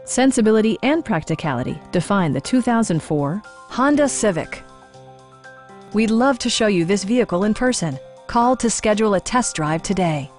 Sensibility and practicality define the 2004 Honda Civic. We'd love to show you this vehicle in person. Call to schedule a test drive today.